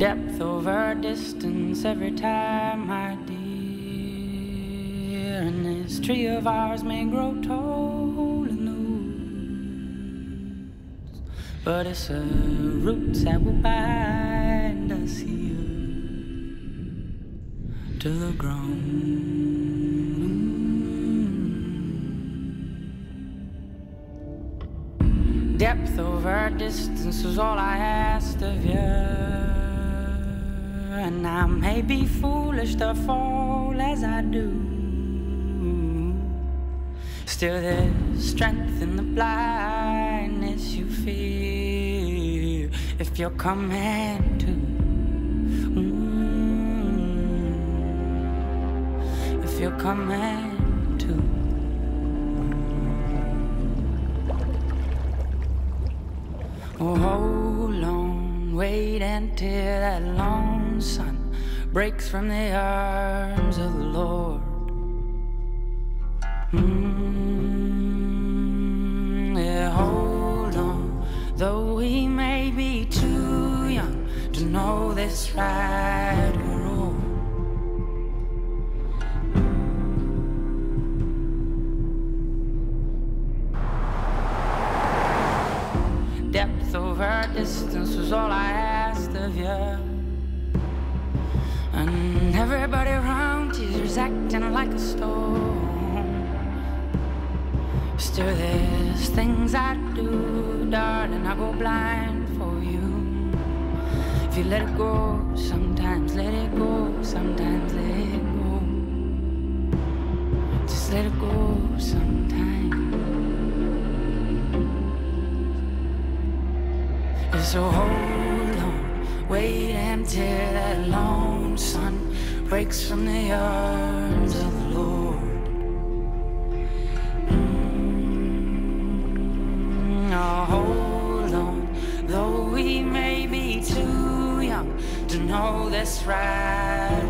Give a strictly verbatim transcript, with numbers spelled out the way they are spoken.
Depth over distance every time, my dear. And this tree of ours may grow tall in the woods, but it's the roots that will bind us here to the ground. Depth over distance was all I asked of you, and I may be foolish to fall as I do. Still there's strength in the blindness you feel if you're coming to. Mm, if you're coming to. Oh, hold on, wait until that long sun breaks from the arms of the Lord. Mm, yeah, hold on, though we may be too young to know this right or wrong. Depth over distance was all I asked of you, and everybody around you's acting like a storm. Still there's things I do, darling, I go blind for you. If you let it go, sometimes let it go, sometimes let it go. Just let it go sometimes. So hold on, wait until that long sun breaks from the arms of the Lord. Mm, oh, hold on, though we may be too young to know this right